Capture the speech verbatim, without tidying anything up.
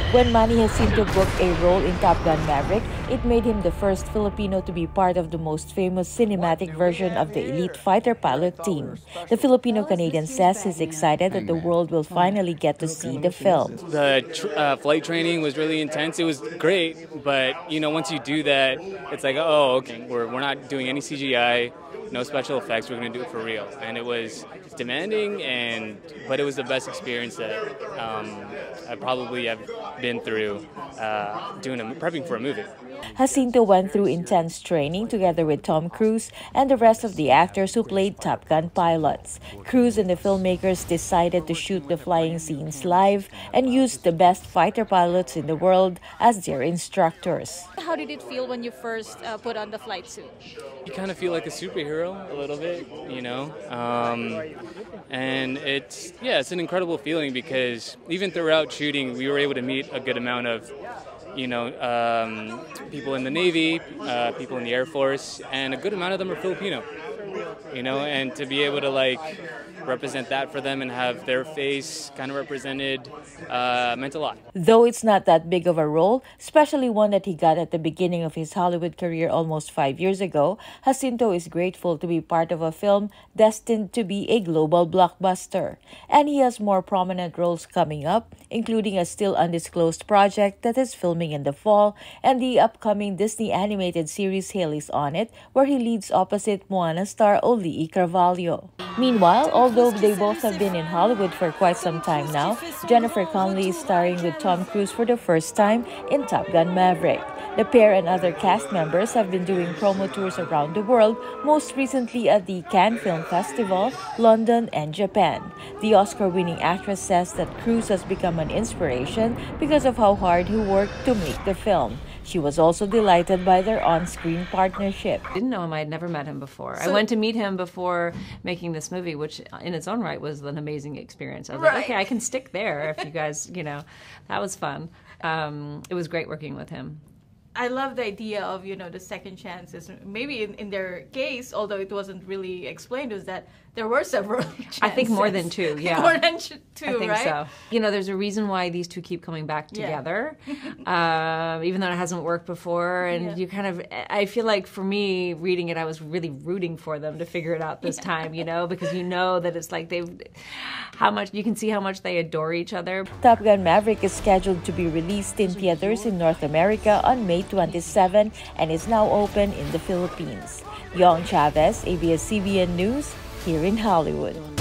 When Manny Jacinto booked a role in Top Gun Maverick, it made him the first Filipino to be part of the most famous cinematic version of the elite fighter pilot team. The Filipino Canadian says he's excited that the world will finally get to see the film. The tr uh, flight training was really intense. It was great, but you know, once you do that, it's like, oh, okay, we're, we're not doing any C G I, no special effects, we're going to do it for real. And it was demanding, and but it was the best experience that um, I probably have been through uh, doing a, prepping for a movie. Jacinto went through intense training together with Tom Cruise and the rest of the actors who played Top Gun pilots. Cruise and the filmmakers decided to shoot the flying scenes live and used the best fighter pilots in the world as their instructors. How did it feel when you first uh, put on the flight suit? You kind of feel like a superhero a little bit, you know, um, and it's, yeah, it's an incredible feeling because even throughout shooting, we were able to meet a good amount of, you know, um, people in the Navy, uh, people in the Air Force, and a good amount of them are Filipino, you know, and to be able to like represent that for them and have their face kind of represented uh, meant a lot. Though it's not that big of a role, especially one that he got at the beginning of his Hollywood career almost five years ago, Jacinto is grateful to be part of a film destined to be a global blockbuster. And he has more prominent roles coming up, including a still undisclosed project that is filming in the fall and the upcoming Disney animated series Haley's on It, where he leads opposite Moana star Olii Carvalho. Meanwhile, although they both have been in Hollywood for quite some time now, Jennifer Connelly is starring with Tom Cruise for the first time in Top Gun Maverick. The pair and other cast members have been doing promo tours around the world, most recently at the Cannes Film Festival, London, and Japan. The Oscar-winning actress says that Cruise has become an inspiration because of how hard he worked to make the film. She was also delighted by their on-screen partnership. I didn't know him. I had never met him before. So, I went to meet him before making this movie, which in its own right was an amazing experience. I was right. like, okay, I can stick there if you guys, you know, that was fun. Um, it was great working with him. I love the idea of, you know, the second chances. Maybe in, in their case, although it wasn't really explained, was that there were several chances. I think more than two, yeah. More than two, I think right? so. You know, there's a reason why these two keep coming back together, yeah. uh, even though it hasn't worked before. And yeah. you kind of, I feel like for me, reading it, I was really rooting for them to figure it out this yeah. time, you know, because you know that it's like they've, how much, you can see how much they adore each other. Top Gun Maverick is scheduled to be released in theaters in North America on May twenty-seventh and is now open in the Philippines. Yong Chavez, A B S C B N News, here in Hollywood.